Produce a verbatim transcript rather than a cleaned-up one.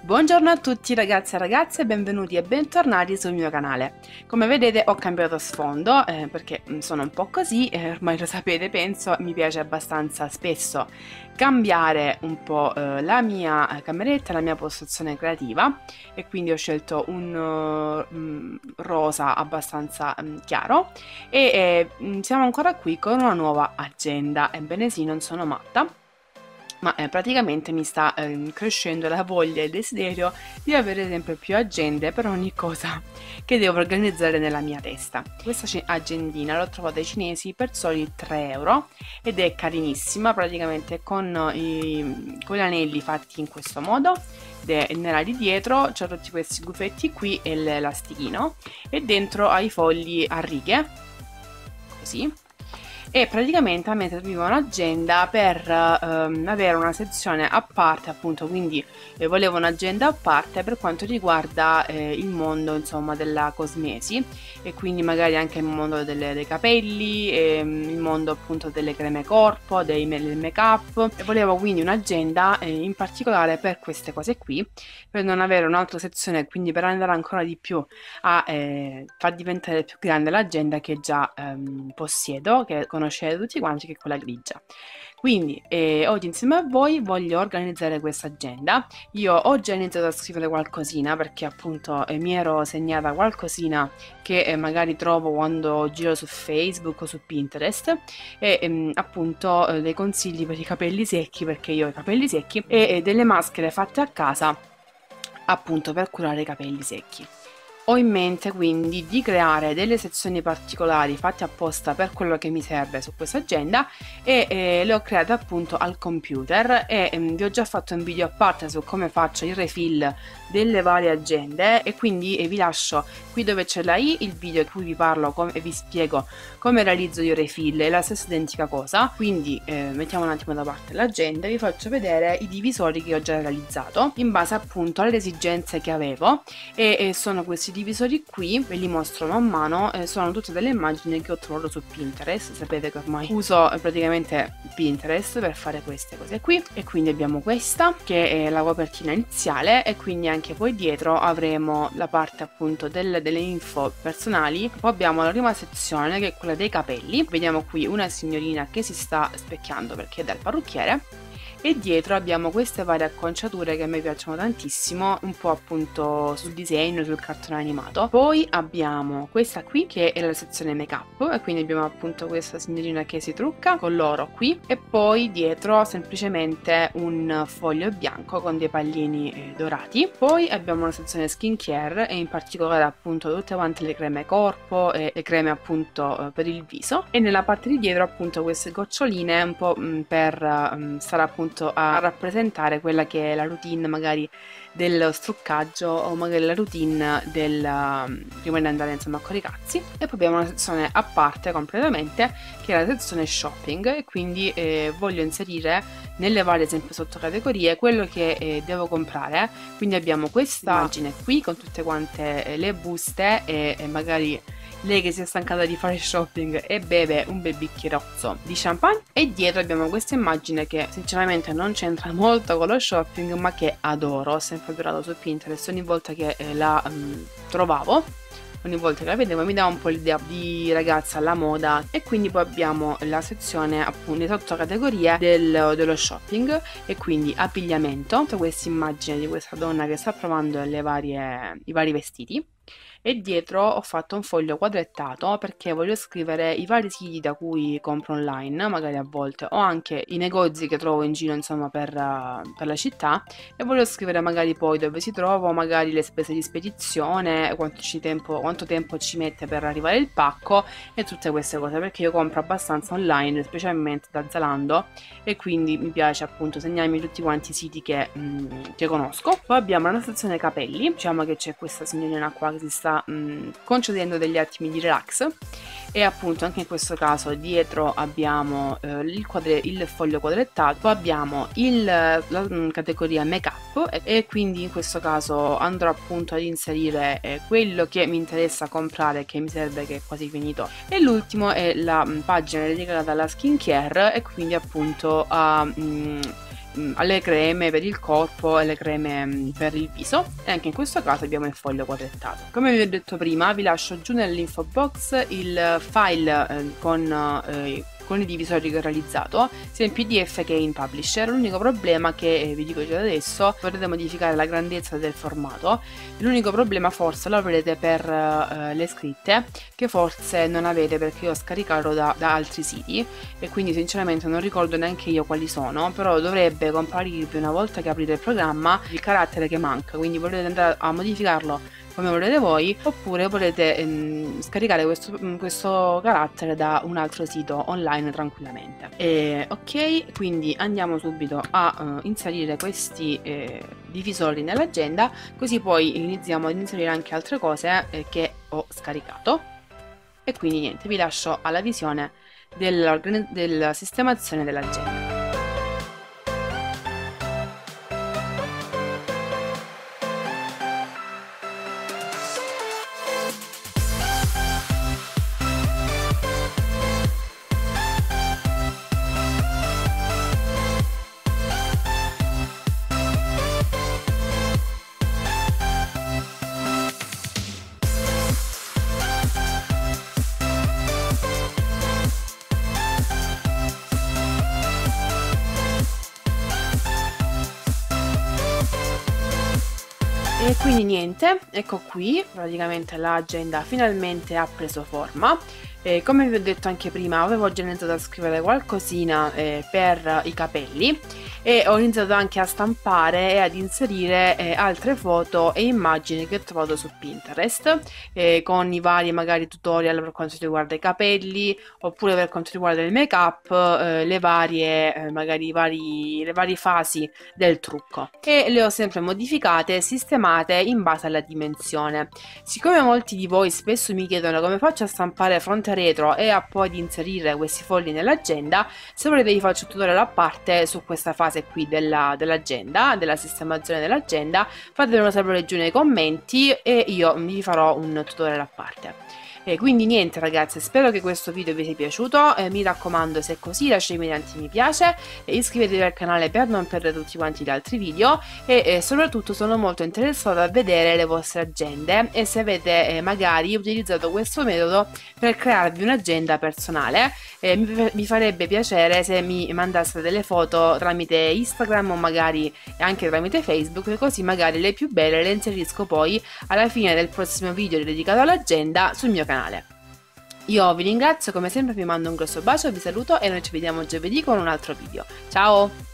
Buongiorno a tutti ragazzi e ragazze, benvenuti e bentornati sul mio canale. Come vedete ho cambiato sfondo eh, perché sono un po' così, eh, ormai lo sapete penso, mi piace abbastanza spesso cambiare un po' eh, la mia cameretta, la mia postazione creativa e quindi ho scelto un uh, rosa abbastanza um, chiaro e eh, siamo ancora qui con una nuova agenda. Ebbene sì, non sono matta, ma eh, praticamente mi sta eh, crescendo la voglia e il desiderio di avere sempre più agende per ogni cosa che devo organizzare nella mia testa. Questa agendina l'ho trovata ai cinesi per soli tre euro ed è carinissima, praticamente con, i, con gli anelli fatti in questo modo. Nella di dietro c'è tutti questi gufetti qui e l'elastichino e dentro ha i fogli a righe, così. E praticamente a me serviva un'agenda per ehm, avere una sezione a parte, appunto, quindi eh, volevo un'agenda a parte per quanto riguarda eh, il mondo, insomma, della cosmesi e quindi magari anche il mondo delle, dei capelli, ehm, il mondo appunto delle creme corpo, dei, del make up, e volevo quindi un'agenda eh, in particolare per queste cose qui, per non avere un'altra sezione, quindi per andare ancora di più a eh, far diventare più grande l'agenda che già ehm, possiedo, che conoscete tutti quanti, che è quella grigia. Quindi eh, oggi insieme a voi voglio organizzare questa agenda. Io ho già iniziato a scrivere qualcosina perché appunto eh, mi ero segnata qualcosina che eh, magari trovo quando giro su Facebook o su Pinterest e ehm, appunto eh, dei consigli per i capelli secchi, perché io ho i capelli secchi, e eh, delle maschere fatte a casa appunto per curare i capelli secchi. Ho in mente quindi di creare delle sezioni particolari fatte apposta per quello che mi serve su questa agenda e eh, le ho create appunto al computer e ehm, vi ho già fatto un video a parte su come faccio il refill delle varie agende e quindi eh, vi lascio qui dove c'è la i il video in cui vi parlo e vi spiego come realizzo io refill, è la stessa identica cosa, quindi eh, mettiamo un attimo da parte l'agenda e vi faccio vedere i divisori che ho già realizzato in base appunto alle esigenze che avevo e, e sono questi divisori qui, ve li mostro man mano, eh, sono tutte delle immagini che ho trovato su Pinterest. Sapete che ormai uso eh, praticamente Pinterest per fare queste cose qui e quindi abbiamo questa che è la copertina iniziale e quindi anche poi dietro avremo la parte appunto del, delle info personali. Poi abbiamo la prima sezione che è quella dei capelli, vediamo qui una signorina che si sta specchiando perché è dal parrucchiere e dietro abbiamo queste varie acconciature che a me piacciono tantissimo, un po' appunto sul disegno, sul cartone animato. Poi abbiamo questa qui che è la sezione make up e quindi abbiamo appunto questa signorina che si trucca con l'oro qui e poi dietro semplicemente un foglio bianco con dei pallini eh, dorati. Poi abbiamo una sezione skincare e in particolare appunto tutte quante le creme corpo e le creme appunto eh, per il viso e nella parte di dietro appunto queste goccioline un po' mh, per mh, stare appunto a rappresentare quella che è la routine magari del struccaggio o magari la routine del um, prima di andare insomma con i cazzi. E poi abbiamo una sezione a parte completamente che è la sezione shopping e quindi eh, voglio inserire nelle varie sempre sottocategorie quello che eh, devo comprare. Quindi abbiamo questa immagine qui con tutte quante eh, le buste e, e magari lei che si è stancata di fare shopping e beve un bel bicchierozzo di champagne e dietro abbiamo questa immagine che sinceramente non c'entra molto con lo shopping ma che adoro, ho sempre adorato su Pinterest. Ogni volta che eh, la um, trovavo, ogni volta che la vedevo mi dava un po' l'idea di ragazza alla moda e quindi poi abbiamo la sezione appunto di sottocategorie del, dello shopping e quindi abbigliamento, questa immagine di questa donna che sta provando le varie, i vari vestiti. E dietro ho fatto un foglio quadrettato perché voglio scrivere i vari siti da cui compro online, magari a volte, o anche i negozi che trovo in giro insomma per, uh, per la città e voglio scrivere magari poi dove si trova, magari le spese di spedizione, quanto, ci tempo, quanto tempo ci mette per arrivare il pacco e tutte queste cose, perché io compro abbastanza online, specialmente da Zalando, e quindi mi piace appunto segnarmi tutti quanti i siti che, mh, che conosco. Poi abbiamo la sezione capelli, diciamo che c'è questa signorina qua che si sta Mh, concedendo degli attimi di relax e appunto anche in questo caso dietro abbiamo eh, il, quadre, il foglio quadrettato, poi abbiamo il, la mh, categoria make up e, e quindi in questo caso andrò appunto ad inserire eh, quello che mi interessa comprare, che mi serve, che è quasi finito, e l'ultimo è la mh, pagina dedicata alla skincare e quindi appunto a mh, mh, alle creme per il corpo e le creme mh, per il viso, e anche in questo caso abbiamo il foglio quadrettato. Come vi ho detto prima, vi lascio giù nell'info box il file eh, con eh, con i divisori che ho realizzato sia in P D F che in Publisher. L'unico problema che eh, vi dico già adesso, potete modificare la grandezza del formato. L'unico problema forse lo avrete per eh, le scritte, che forse non avete perché io ho scaricato da, da altri siti e quindi sinceramente non ricordo neanche io quali sono, però dovrebbe comparirvi una volta che aprite il programma il carattere che manca, quindi potete andare a modificarlo come volete voi, oppure potete ehm, scaricare questo, questo carattere da un altro sito online tranquillamente. E, ok, quindi andiamo subito a uh, inserire questi eh, divisori nell'agenda, così poi iniziamo ad inserire anche altre cose eh, che ho scaricato. E quindi niente, vi lascio alla visione della, della sistemazione dell'agenda. E quindi niente, ecco qui, praticamente l'agenda finalmente ha preso forma. E come vi ho detto anche prima, avevo già iniziato a scrivere qualcosina eh, per i capelli e ho iniziato anche a stampare e ad inserire eh, altre foto e immagini che ho trovato su Pinterest eh, con i vari magari tutorial per quanto riguarda i capelli, oppure per quanto riguarda il make up, eh, le varie eh, magari i vari, le varie fasi del trucco, e le ho sempre modificate e sistemate in base alla dimensione. Siccome molti di voi spesso mi chiedono come faccio a stampare fronte retro e a poi di inserire questi fogli nell'agenda, se volete vi faccio un tutorial a parte su questa fase qui della, dell'agenda, della sistemazione dell'agenda. Fatemelo sapere giù nei commenti e io vi farò un tutorial a parte. E quindi niente ragazzi, spero che questo video vi sia piaciuto, eh, mi raccomando, se è così lasciatemi tanti mi piace e iscrivetevi al canale per non perdere tutti quanti gli altri video e eh, soprattutto sono molto interessata a vedere le vostre agende e se avete eh, magari utilizzato questo metodo per crearvi un'agenda personale. Eh, mi, mi farebbe piacere se mi mandaste delle foto tramite Instagram o magari anche tramite Facebook, così magari le più belle le inserisco poi alla fine del prossimo video dedicato all'agenda sul mio canale. Io vi ringrazio, come sempre vi mando un grosso bacio, vi saluto e noi ci vediamo giovedì con un altro video. Ciao!